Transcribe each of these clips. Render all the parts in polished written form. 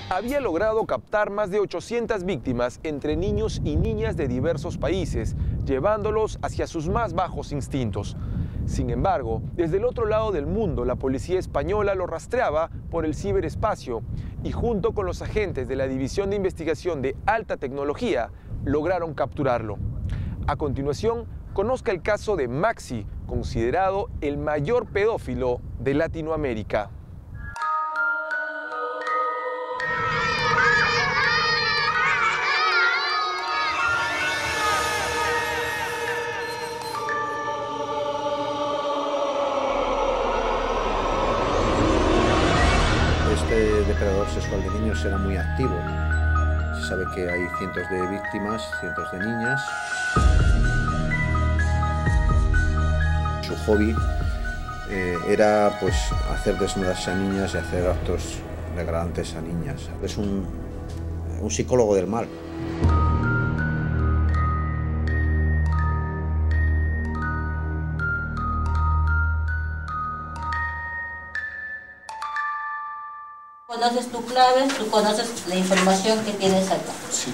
había logrado captar más de 800 víctimas entre niños y niñas de diversos países, llevándolos hacia sus más bajos instintos. Sin embargo, desde el otro lado del mundo, la policía española lo rastreaba por el ciberespacio y junto con los agentes de la División de Investigación de Alta Tecnología, lograron capturarlo. A continuación, conozca el caso de Maxi, considerado el mayor pedófilo de Latinoamérica. Este depredador sexual de niños era muy activo. Se sabe que hay cientos de víctimas, cientos de niñas. Su hobby era pues hacer desnudarse a niñas y hacer actos degradantes a niñas. Es un psicólogo del mal. Conoces tu clave, tú conoces la información que tienes acá. Sí.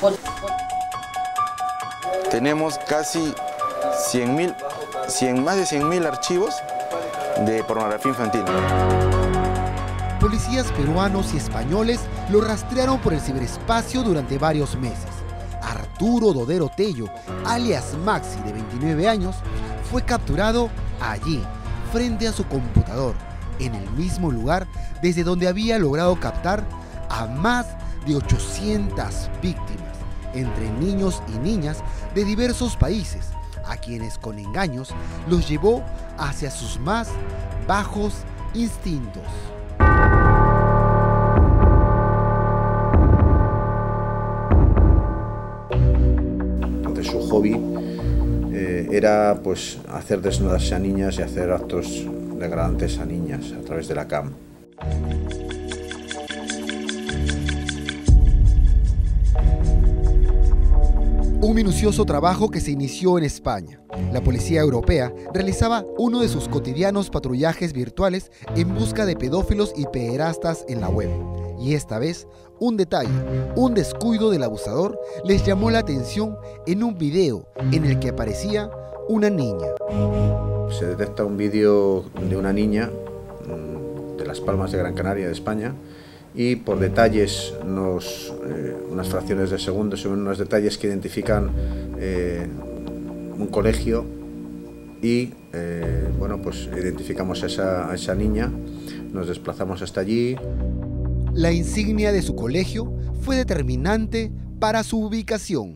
Tenemos casi más de 100.000 archivos de pornografía infantil. Policías peruanos y españoles lo rastrearon por el ciberespacio durante varios meses. Arturo Dodero Tello, alias Maxi, de 29 años, fue capturado allí, frente a su computador, en el mismo lugar desde donde había logrado captar a más de 800 víctimas, entre niños y niñas de diversos países, a quienes con engaños los llevó hacia sus más bajos instintos. Entonces su hobby era pues hacer desnudarse a niñas y hacer actos degradantes a niñas a través de la cam. Un minucioso trabajo que se inició en España. La policía europea realizaba uno de sus cotidianos patrullajes virtuales en busca de pedófilos y pederastas en la web. Y esta vez, un detalle, un descuido del abusador les llamó la atención en un video en el que aparecía una niña. Se detecta un vídeo de una niña de Las Palmas de Gran Canaria, de España, y por detalles, unas fracciones de segundo, se ven unos detalles que identifican un colegio y bueno, pues identificamos a esa niña, nos desplazamos hasta allí. La insignia de su colegio fue determinante para su ubicación.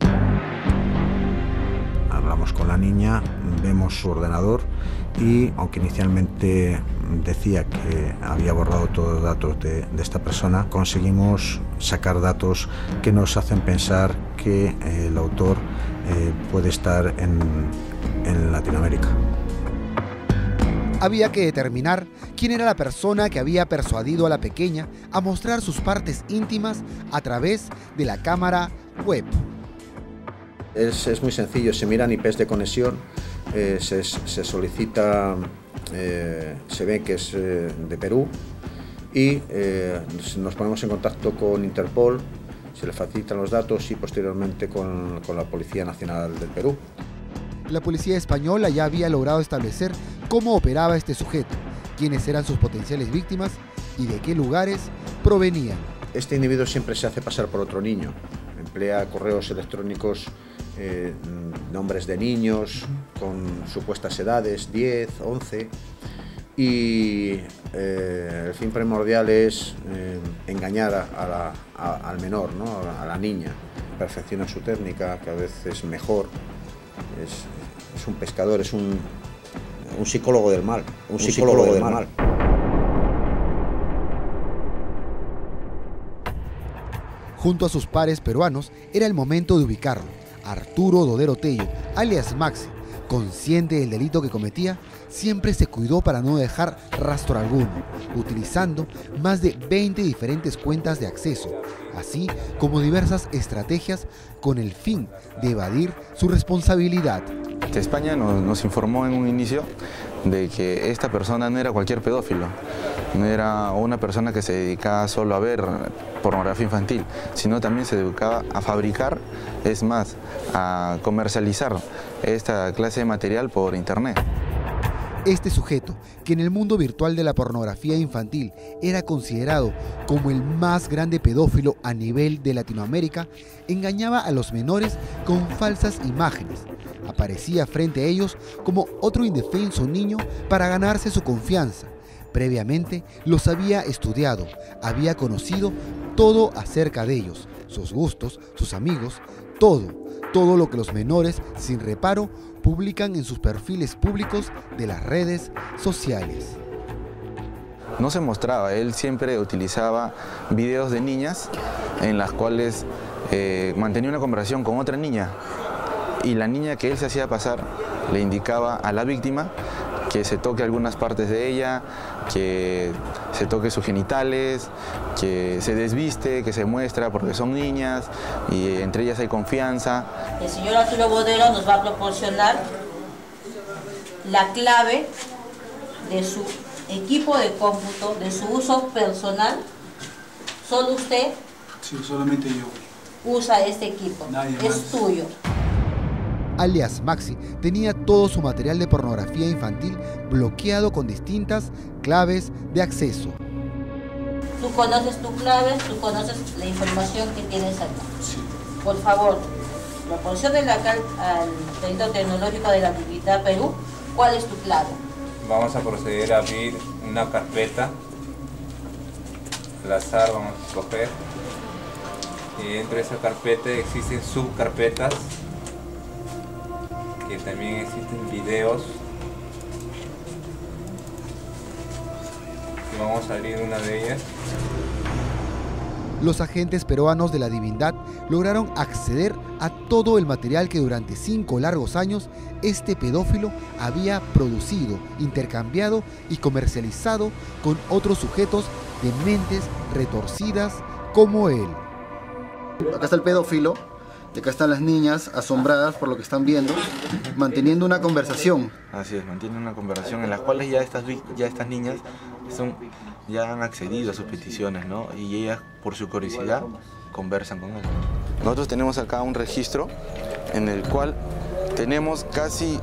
Hablamos con la niña, vemos su ordenador y aunque inicialmente decía que había borrado todos los datos de esta persona, conseguimos sacar datos que nos hacen pensar que el autor puede estar en Latinoamérica. Había que determinar quién era la persona que había persuadido a la pequeña a mostrar sus partes íntimas a través de la cámara web. Es muy sencillo, se miran IPs de conexión, se solicita, se ve que es de Perú y nos ponemos en contacto con Interpol, se le facilitan los datos y posteriormente con la Policía Nacional del Perú. La policía española ya había logrado establecer cómo operaba este sujeto, quiénes eran sus potenciales víctimas y de qué lugares provenían. Este individuo siempre se hace pasar por otro niño, emplea correos electrónicos, nombres de niños con supuestas edades, 10, 11, y el fin primordial es engañar al menor, ¿no? A la niña. Perfecciona su técnica, cada vez es mejor, es un pescador, es un psicólogo del mal, un psicólogo del mal. Junto a sus pares peruanos, era el momento de ubicarlo. Arturo Dodero Tello, alias Maxi, consciente del delito que cometía, siempre se cuidó para no dejar rastro alguno, utilizando más de 20 diferentes cuentas de acceso, así como diversas estrategias con el fin de evadir su responsabilidad. España nos informó en un inicio de que esta persona no era cualquier pedófilo, no era una persona que se dedicaba solo a ver pornografía infantil, sino también se dedicaba a fabricar, es más, a comercializar esta clase de material por internet. Este sujeto, que en el mundo virtual de la pornografía infantil era considerado como el más grande pedófilo a nivel de Latinoamérica, engañaba a los menores con falsas imágenes. Aparecía frente a ellos como otro indefenso niño para ganarse su confianza. Previamente los había estudiado, había conocido todo acerca de ellos, sus gustos, sus amigos, todo lo que los menores, sin reparo, publican en sus perfiles públicos de las redes sociales. No se mostraba, él siempre utilizaba videos de niñas en las cuales mantenía una conversación con otra niña, y la niña que él se hacía pasar le indicaba a la víctima que se toque algunas partes de ella, que se toque sus genitales, que se desviste, que se muestra porque son niñas y entre ellas hay confianza. El señor Arturo Bodero nos va a proporcionar la clave de su equipo de cómputo, de su uso personal. ¿Solo usted? Sí, solamente yo. Usa este equipo, es tuyo. Alias Maxi tenía todo su material de pornografía infantil bloqueado con distintas claves de acceso. Tú conoces tu clave, tú conoces la información que tienes acá. Sí. Por favor, proporciónenle acá al Centro Tecnológico de la Antigüedad Perú, ¿cuál es tu clave? Vamos a proceder a abrir una carpeta. Al azar vamos a escoger. Y dentro de esa carpeta existen subcarpetas, que también existen videos. Y vamos a abrir una de ellas. Los agentes peruanos de la Divindad lograron acceder a todo el material que durante 5 largos años este pedófilo había producido, intercambiado y comercializado con otros sujetos de mentes retorcidas como él. Acá está el pedófilo, y acá están las niñas asombradas por lo que están viendo, manteniendo una conversación. Así es, mantienen una conversación en las cuales ya estas niñas ya han accedido a sus peticiones, ¿no? Y ellas, por su curiosidad, conversan con él. Nosotros tenemos acá un registro en el cual tenemos casi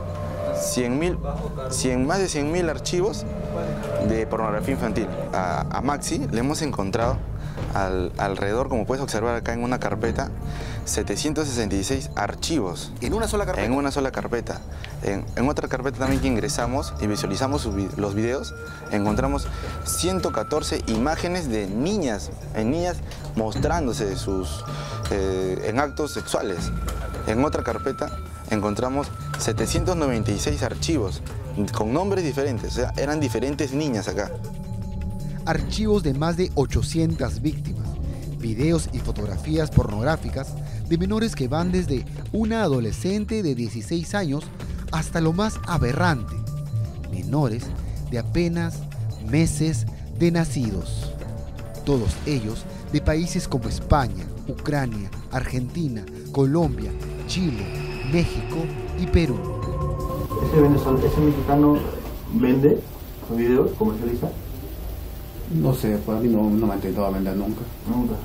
más de 100.000 archivos de pornografía infantil. A Maxi le hemos encontrado alrededor, como puedes observar acá en una carpeta, 766 archivos. ¿En una sola carpeta? En una sola carpeta. En otra carpeta también que ingresamos y visualizamos los videos, encontramos 114 imágenes de niñas, mostrándose en actos sexuales. En otra carpeta encontramos 796 archivos con nombres diferentes, o sea, eran diferentes niñas acá. Archivos de más de 800 víctimas, videos y fotografías pornográficas de menores que van desde una adolescente de 16 años hasta lo más aberrante, menores de apenas meses de nacidos. Todos ellos de países como España, Ucrania, Argentina, Colombia, Chile, México y Perú. ¿Ese mexicano vende los videos, comercializa? No sé, para mí no me ha intentado vender nunca. Nunca.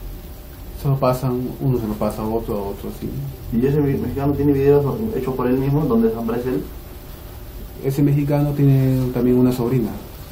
Uno se lo pasa a otro sí. ¿Y ese mexicano tiene videos hechos por él mismo, donde aparece él? Ese mexicano tiene también una sobrina,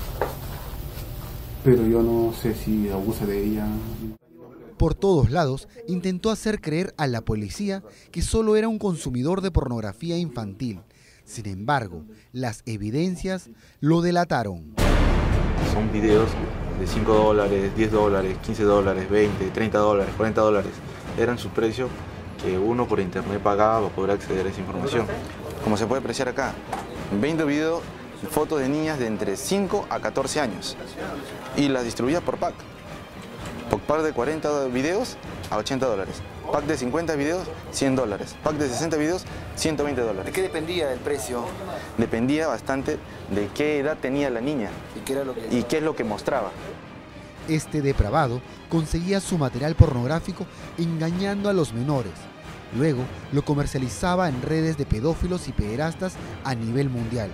pero yo no sé si abusa de ella. Por todos lados, intentó hacer creer a la policía que solo era un consumidor de pornografía infantil. Sin embargo, las evidencias lo delataron. Son videos de $5, $10, $15, $20, $30, $40. Eran su precio que uno por internet pagaba para poder acceder a esa información. Como se puede apreciar acá, 20 videos, fotos de niñas de entre 5 a 14 años. Y las distribuía por pack. Por pack de 40 videos a $80. Pack de 50 videos, $100. Pack de 60 videos, $120. ¿De qué dependía el precio? Dependía bastante de qué edad tenía la niña y qué es lo que mostraba. Este depravado conseguía su material pornográfico engañando a los menores. Luego lo comercializaba en redes de pedófilos y pederastas a nivel mundial.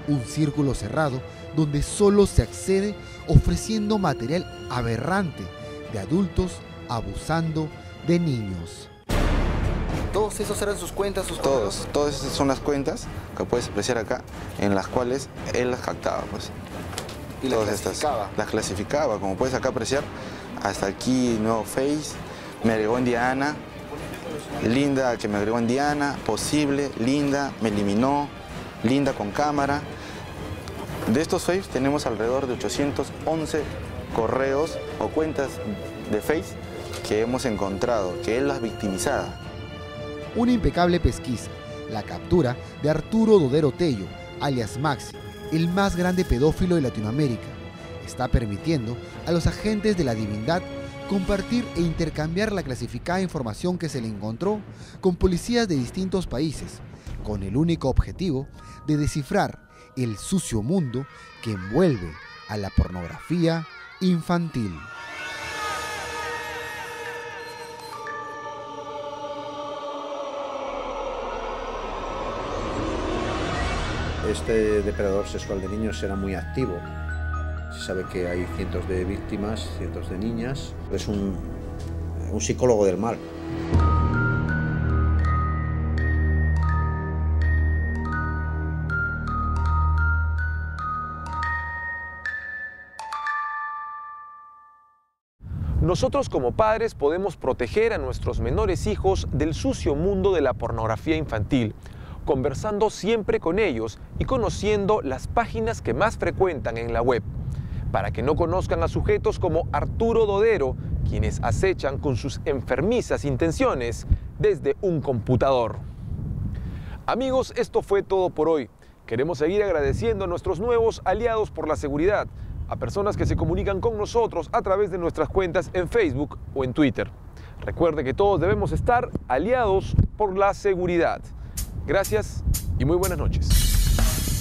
Un círculo cerrado donde solo se accede ofreciendo material aberrante de adultos abusando de niños. ¿Todos esos eran sus cuentas? Todas esas son las cuentas que puedes apreciar acá, en las cuales él las captaba, pues. ¿Y las clasificaba? Las clasificaba, como puedes acá apreciar. Hasta aquí, nuevo Face, me agregó en Diana, Linda que me agregó en Diana, posible, Linda, me eliminó, Linda con cámara. De estos Face tenemos alrededor de 811 correos o cuentas de Face que hemos encontrado, que él las victimizaba. Una impecable pesquisa, la captura de Arturo Dodero Tello, alias Maxi, el más grande pedófilo de Latinoamérica, está permitiendo a los agentes de la divindad compartir e intercambiar la clasificada información que se le encontró con policías de distintos países, con el único objetivo de descifrar el sucio mundo que envuelve a la pornografía infantil. Este depredador sexual de niños era muy activo. Se sabe que hay cientos de víctimas, cientos de niñas. Es un psicólogo del mal. Nosotros como padres podemos proteger a nuestros menores hijos del sucio mundo de la pornografía infantil, conversando siempre con ellos y conociendo las páginas que más frecuentan en la web, para que no conozcan a sujetos como Arturo Dodero, quienes acechan con sus enfermizas intenciones desde un computador. Amigos, esto fue todo por hoy. Queremos seguir agradeciendo a nuestros nuevos aliados por la seguridad, a personas que se comunican con nosotros a través de nuestras cuentas en Facebook o en Twitter. Recuerde que todos debemos estar aliados por la seguridad. Gracias y muy buenas noches.